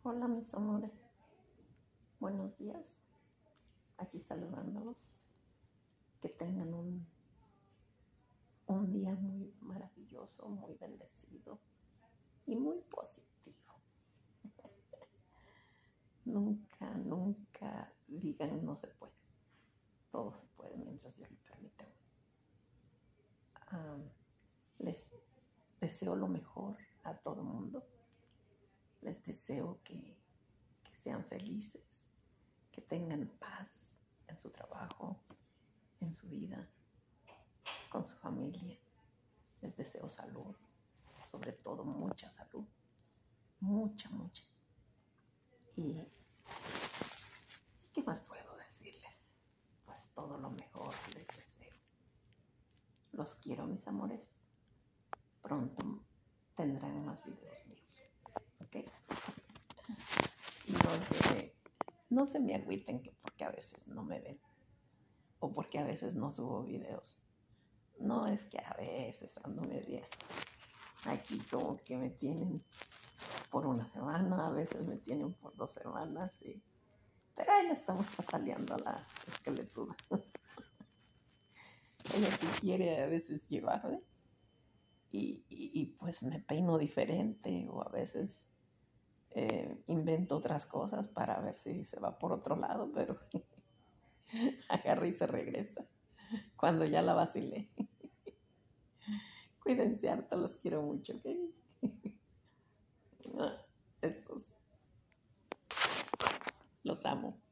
Hola mis amores, buenos días, aquí saludándolos, que tengan un día muy maravilloso, muy bendecido y muy positivo. Nunca digan no se puede, todo se puede mientras Dios lo permite. Les deseo lo mejor a todo el mundo, les deseo que sean felices, que tengan paz en su trabajo, en su vida, con su familia. Les deseo salud, sobre todo mucha salud, mucha. ¿Y qué más puedo decirles? Pues todo lo mejor les deseo. Los quiero, mis amores. Pronto tendrán más videos míos, ¿ok? No se me agüiten porque a veces no me ven o porque a veces no subo videos. No, es que a veces ando media aquí como que me tienen por una semana, a veces me tienen por 2 semanas, pero ahí le estamos pataleando a la esqueletuda. Ella que quiere a veces llevarme y pues me peino diferente o a veces invento otras cosas para ver si se va por otro lado, pero agarra y se regresa cuando ya la vacilé. Cuídense harto, los quiero mucho, ¿ok? Estos los amo.